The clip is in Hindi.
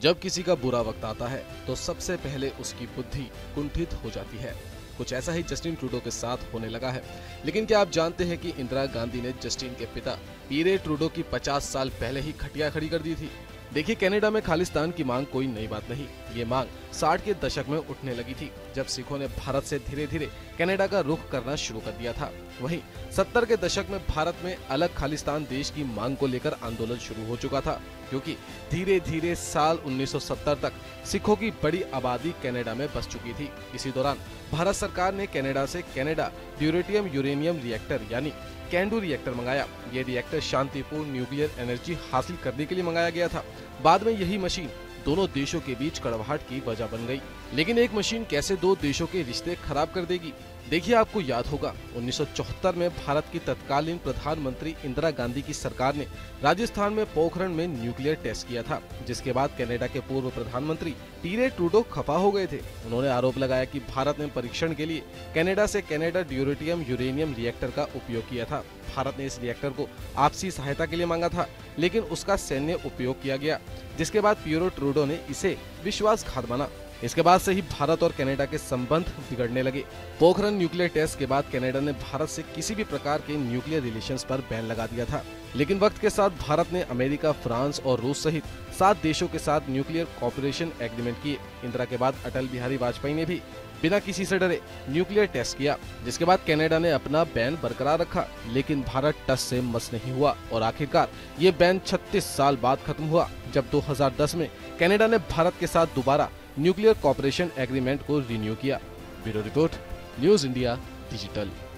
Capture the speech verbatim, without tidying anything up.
जब किसी का बुरा वक्त आता है तो सबसे पहले उसकी बुद्धि कुंठित हो जाती है। कुछ ऐसा ही जस्टिन ट्रूडो के साथ होने लगा है। लेकिन क्या आप जानते हैं कि इंदिरा गांधी ने जस्टिन के पिता पीरे ट्रूडो की पचास साल पहले ही खटिया खड़ी कर दी थी। देखिए, कनाडा में खालिस्तान की मांग कोई नई बात नहीं। ये मांग साठ के दशक में उठने लगी थी, जब सिखों ने भारत से धीरे धीरे कनाडा का रुख करना शुरू कर दिया था। वहीं सत्तर के दशक में भारत में अलग खालिस्तान देश की मांग को लेकर आंदोलन शुरू हो चुका था, क्योंकि धीरे धीरे साल उन्नीस सौ सत्तर तक सिखों की बड़ी आबादी कनाडा में बस चुकी थी। इसी दौरान भारत सरकार ने कनाडा से कनाडा ड्यूरेटियम यूरेनियम रिएक्टर यानी कैंडू रिएक्टर मंगाया। ये रिएक्टर शांतिपूर्ण न्यूक्लियर एनर्जी हासिल करने के लिए मंगाया गया था। बाद में यही मशीन दोनों देशों के बीच कड़वाहट की वजह बन गई। लेकिन एक मशीन कैसे दो देशों के रिश्ते खराब कर देगी? देखिए, आपको याद होगा उन्नीस सौ चौहत्तर में भारत की तत्कालीन प्रधानमंत्री इंदिरा गांधी की सरकार ने राजस्थान में पोखरण में न्यूक्लियर टेस्ट किया था, जिसके बाद कनाडा के पूर्व प्रधानमंत्री पीरे ट्रूडो खफा हो गए थे। उन्होंने आरोप लगाया कि भारत ने परीक्षण के लिए कनाडा से कनाडा ड्यूरेटियम यूरेनियम रिएक्टर का उपयोग किया था। भारत ने इस रिएक्टर को आपसी सहायता के लिए मांगा था, लेकिन उसका सैन्य उपयोग किया गया, जिसके बाद पीरे ट्रूडो ने इसे विश्वासघात माना। इसके बाद से ही भारत और कनाडा के संबंध बिगड़ने लगे। पोखरण न्यूक्लियर टेस्ट के बाद कनाडा ने भारत से किसी भी प्रकार के न्यूक्लियर रिलेशंस पर बैन लगा दिया था। लेकिन वक्त के साथ भारत ने अमेरिका, फ्रांस और रूस सहित सात देशों के साथ न्यूक्लियर कॉपरेशन एग्रीमेंट किए। इंदिरा के बाद अटल बिहारी वाजपेयी ने भी बिना किसी से डरे न्यूक्लियर टेस्ट किया, जिसके बाद कनाडा ने अपना बैन बरकरार रखा। लेकिन भारत टस से मस नहीं हुआ और आखिरकार ये बैन छत्तीस साल बाद खत्म हुआ, जब दो हज़ार दस में कनाडा ने भारत के साथ दोबारा न्यूक्लियर कॉपरेशन एग्रीमेंट को रिन्यू किया। Bureau report, news India digital.